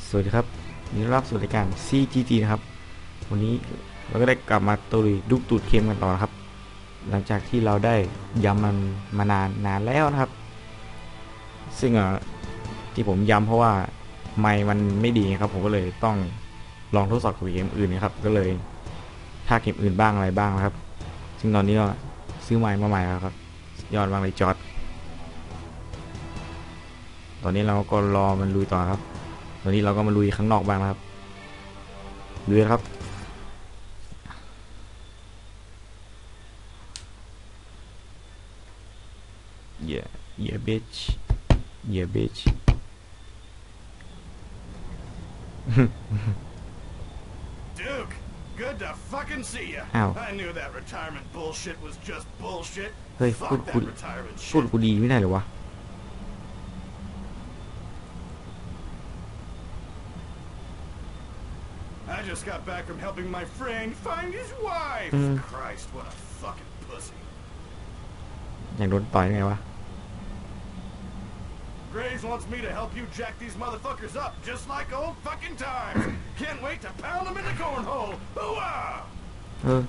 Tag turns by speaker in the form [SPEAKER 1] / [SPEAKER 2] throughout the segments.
[SPEAKER 1] สวัสดีครับยินดีต้อนรับสู่รายการ CGG นะครับวันนี้เราก็ได้กลับมาตุยดุกตูดเค็มกันต่อครับหลังจากที่เราได้ย้ำมันมานานแล้วนะครับซึ่งที่ผมย้ำเพราะว่าไมค์มันไม่ดีครับผมก็เลยต้องลองทดสอบกับเกมอื่นนะครับก็เลยถ้าเกมอื่นบ้างอะไรบ้างนะครับซึ่งตอนนี้ก็ซื้อไมค์มาใหม่แล้วครับยอดวางเลยจอดตอนนี้เราก็รอมันลุยต่อครับตอนนี้เราก็มาลุยข้างนอกบ้างนะครับลุยครับyeah bitch yeah bitch
[SPEAKER 2] Duke, good to fucking see you. I knew that retirement bullshit was just bullshit.
[SPEAKER 1] เฮ้ยพูด
[SPEAKER 2] retirement
[SPEAKER 1] กูดีไม่ได้หรอวะ
[SPEAKER 2] I just got back from helping my friend find his wife. Christ, what a fucking pussy.
[SPEAKER 1] อยากโดนต่อยไงวะ
[SPEAKER 2] Graves wants me to help you jack these motherfuckers up, just like old fucking times. Can't wait to pound them in the cornhole. Hooah!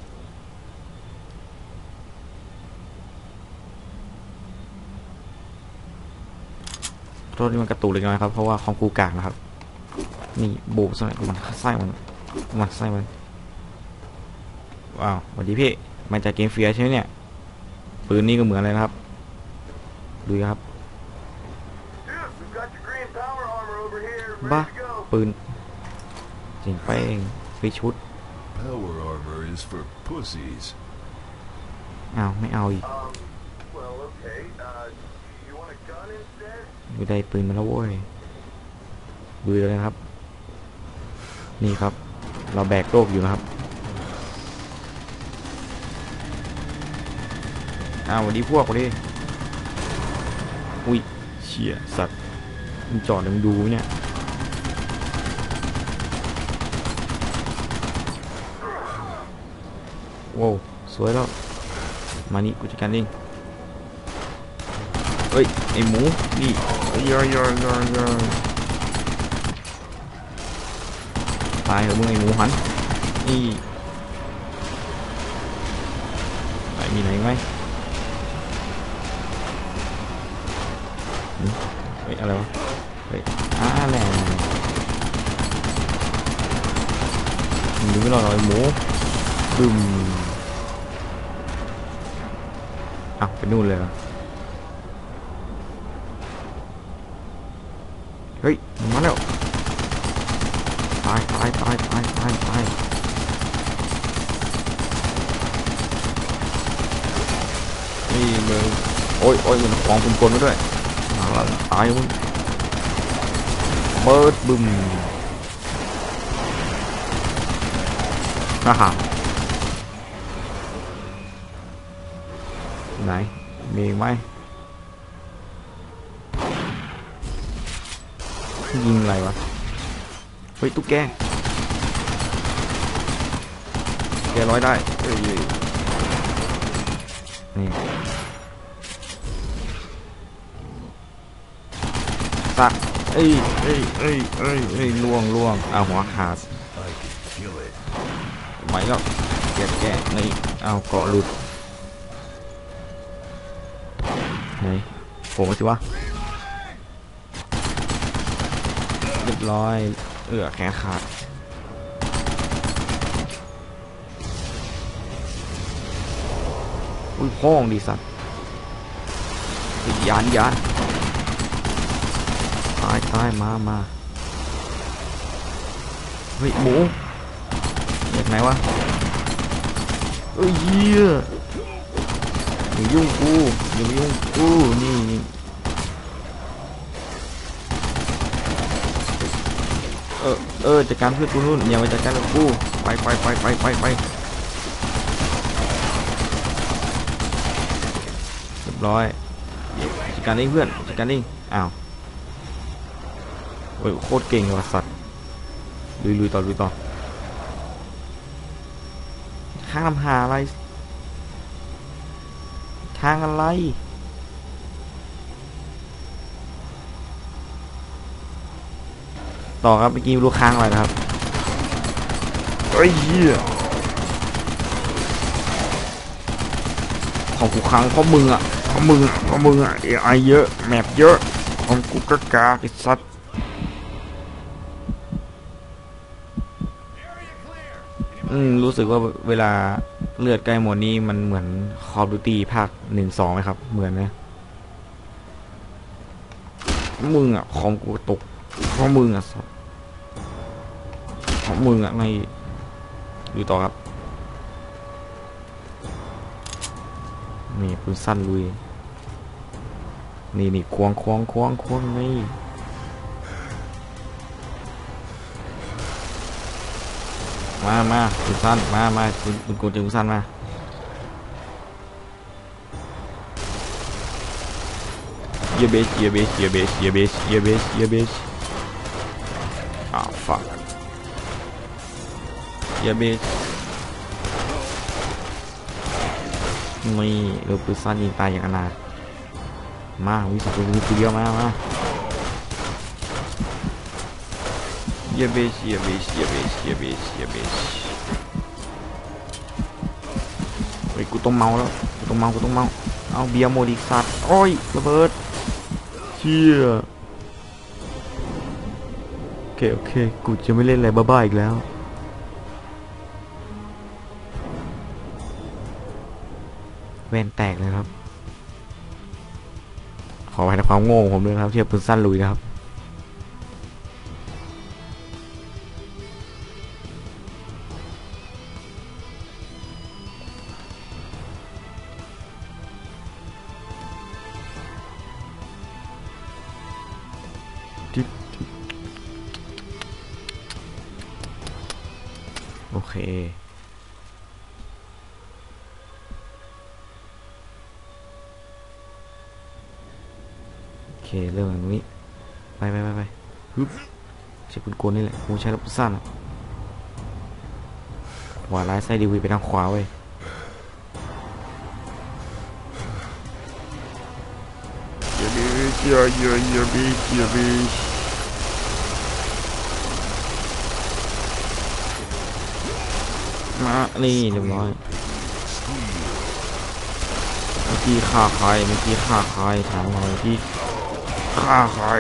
[SPEAKER 1] โทษที่มันกระตุกเล็กน้อยครับเพราะว่าของกูกากนะครับนี่โบกสักหน่อยมันไส้มันว้าวสวัสดีพี่มาจากเกมเฟียใช่ไหมเนี่ยปืนนี่ก็เหมือนเลยนะครับดูครับบ้าปืนจริงไปเองไปชุด
[SPEAKER 3] Power armor is for pussies.
[SPEAKER 1] อ้าวไม่เอาอีกดูได้ปืนมาแล้วโว้ยดูเลยนะครับนี่ครับเราแบกโลกอยู่นะครับวันนี้พวกดิอุ้ยเชี่ยสัตว์มันจอดมึงดูเนี่ยโว้วสวยแล้วมานี่กูจัดการเองเฮ้ยไอหมูนี่ยอตายเหรอมึงไอหมูหันนี่ไหนมีไหนไหมเฮ้ยอะไรวะเฮ้ยแหละดูไม่รอดเลยหมูบึ้มไปนู่นเลยเฮ้ยมาแล้วตายนี่มึงโอ้ยมันของคุมกลมาด้วยตายมึงเบิร์ดบึ้มไหนมีไหมยิงอะไรวะเฮ้ยตุ๊กแกร้อยได้นี่สักเอ้ยล่วงหัวขาดไหวแล้วแกนี่เกาะหลุดไหนโผล่มาสิวะเรียบร้อยแขนขาดอุ้ยพ้องดีสัตว์ยานตายมาเฮ้ยหมูเรียกไหนวะเหี้ยอย่ายุ่งกูนี่จัดการเพื่อนกูนู่นอย่ามาจัดการกับกูไปเรียบร้อยจัดการเองเพื่อนจัดการเองโอ้ยโคตรเก่งเลยสัตว์ลุยต่อข้างลำหาอะไรทางอะไรต่อครับเมื่อกี้ลูกค้างอะไรนะครับเฮ้ยเหี้ยของกูค้างเพราะมึงอ่ะเพราะมึงอ่ะไอเยอะแมปเยอะของกูกากาไอ้สัตว์รู้สึกว่าเวลาเลือดใกล้หมดนี้มันเหมือน Call of Duty ภาค1-2ไหมครับเหมือนนะมึงอ่ะของกูตกเพราะมึงอ่ะสัตว์เพราะมึงอ่ะไม่ดูต่อครับนี่ปืนสั้นลุยนี่ควงนี่มาปืนสั้นมาปืนกูปืนสั้นมาเยเบสfuck เยเบสนี่เราปืนสั้นยิงตายอย่างอนาถมาวิสุทธิ์ตัวเดียวมาเยเบสเฮ้ยกูต้องเมาแล้วกูต้องเมาเอาเบียร์โมดิสัตว์โอ้ยระเบิดเชี่ยโอเคกูจะไม่เล่นอะไรบ้าๆอีกแล้วแว่นแตกเลยครับขออภัยในความโง่ของผมด้วยครับเทียบปืนสั้นลุยนะครับโอเคเริ่มอย่างนี้ไปฮึบใช้ปืนกลนี่แหละกูใช้ปืนสั้นขวาร้ายไส้ดีวีไปทางขวาเว้ยเยบีมานี่เรียบร้อยเมื่อกี้ฆ่าใครถามหน่อยที่ฆ่าใคร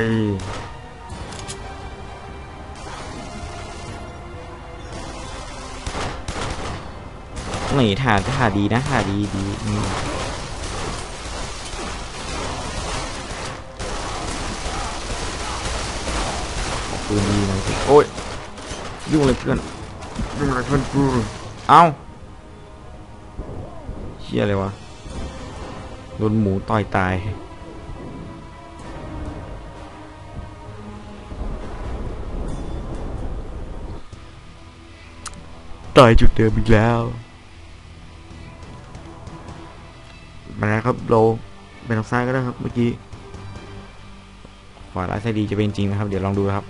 [SPEAKER 1] นี่ท่าดีนะท่าดีปืนดีนะโอ้ยยุ่งอะไรเพื่อนกูเอ้าเชี่ยอะไรวะโดนหมูต่อยตายจุดเดิมอีกแล้วมาแล้วครับเราไปทางซ้ายก็ได้ครับเมื่อกี้ขวาร้ายไส้ดีจะเป็นจริงนะครับเดี๋ยวลองดูครับ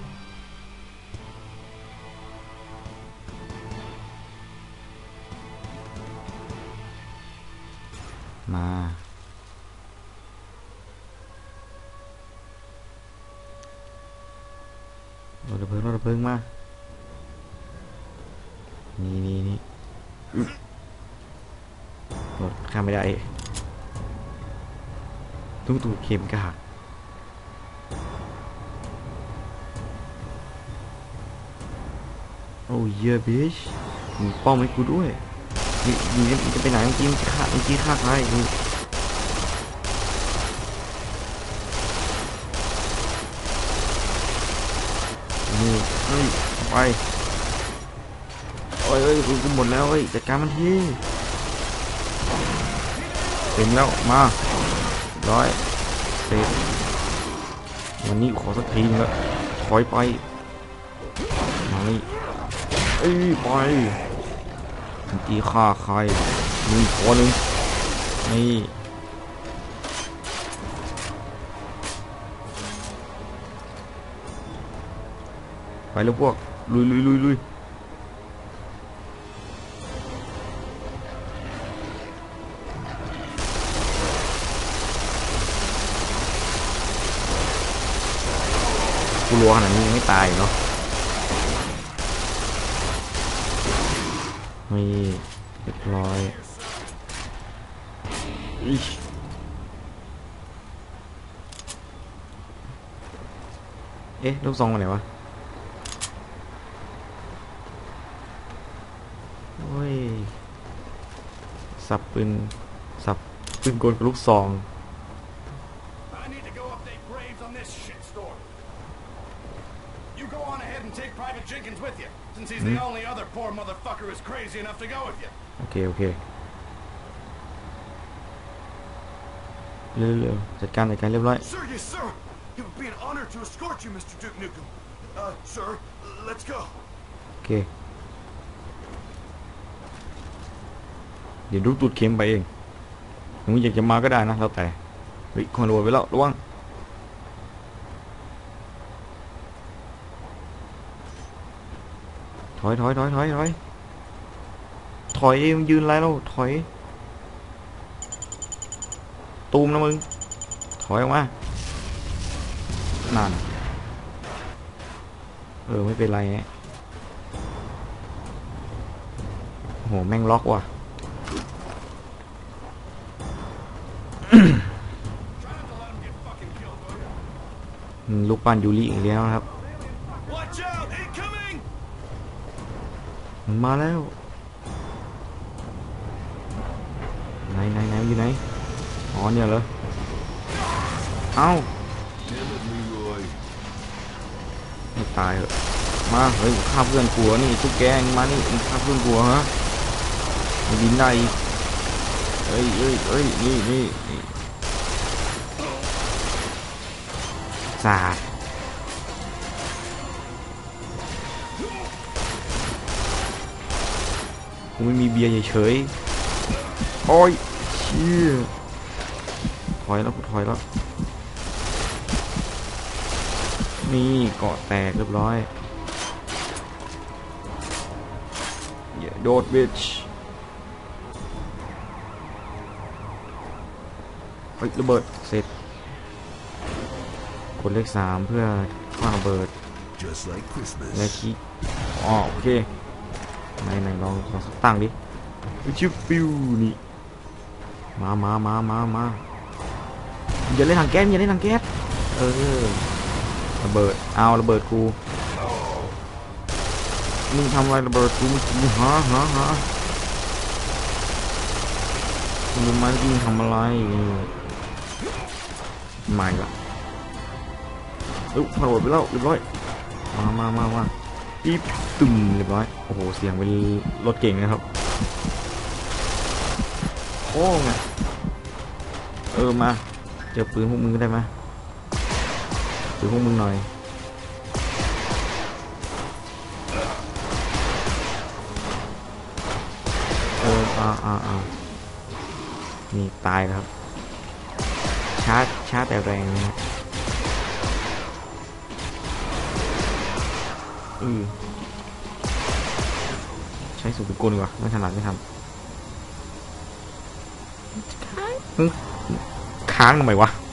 [SPEAKER 1] มาเราระเบิดมานี่รถข้ามไม่ได้ตู้เข็มกะหักโอ้ยบิชมีป้อมให้กูด้วยนี่จะไปไหนเมื่อกี้ฆ่าใครนี่ไปโอ้ยกูหมดแล้วจัดการมันทีเต็มแล้วมาร้อยเสร็จวันนี้ขอสักทีนึงละถอยไปมานี่ไปตีฆ่าใครมีคนนึงนี่ไปแล้วพวกลุยกูรัวขนาดนี้ยังไม่ตายเนาะมีเรียบร้อยอิ๊ยเอ๊ะลูกซองมาไหนวะโอ้ยสับปืนกลกับลูกซอง
[SPEAKER 2] I need to go update Graves on this shitstorm. You go on ahead and take Private Jenkins with you, since he's the only other poor motherfucker who's crazy enough to go with you.
[SPEAKER 1] โอเคเร็วๆจัดการเรียบร้อย
[SPEAKER 2] Sir, yes, sir. It would be an honor to escort you, Mr. Duke Nukem. Sir, let's go.
[SPEAKER 1] โอเคเดี๋ยวดูตูดเข็มไปเองหนูอยากจะมาก็ได้นะแล้วแต่เฮ้ยคอนโดไปแล้วระวังถอยมึงยืนไรแล้วถอยตูมนะมึงถอยออกมานั่นไม่เป็นไรฮะโหแม่งล็อกว่ะ ลูกปั้นยูริอีกแล้วนะครับ
[SPEAKER 2] Watch out, incoming!
[SPEAKER 1] มันมาแล้วไหนอยู่ไหนอ๋อเนี่ยเหรอเอ้า
[SPEAKER 3] Damn it, Leroy.
[SPEAKER 1] ไม่ตายเหรอมาเฮ้ยฆ่าเพื่อนกลัวนี่ทุกแกงมานี่ฆ่าเพื่อนกลัวฮะมันบินได้อีกเฮ้ยนี่สาดกูไม่มีเบียร์เฉยๆโอ้ยเชี่ยถอยแล้วนี่เกาะแตกเรียบร้อยอย่าโดดบิชเฮ้ยระเบิดเสร็จกดเลข3เพื่อคว้างระเบิด
[SPEAKER 3] Just like
[SPEAKER 1] และ
[SPEAKER 3] Christmas.
[SPEAKER 1] คลิกโอเคไหนลองตั้งดิชิวฟิวนี่มาอย่าเล่นถังแก๊สระเบิดเอาระเบิดกูมึงทำอะไรระเบิดกูเมื่อกี้ฮะมึงมาจริงทำอะไรไม่ละระเบิดไปแล้วเรียบร้อยมาปี๊บตึมเรียบร้อยโอ้โหเสียงเป็นรถเก่งนะครับโอ้ไงมาเจอปืนพวกมึงได้ไหมปืนพวกมึงหน่อยนี่ตายแล้วครับช้าแต่แรงนะใช้สูตรกลดีกว่าไม่ถนัดไม่ทำค้างทำไมวะ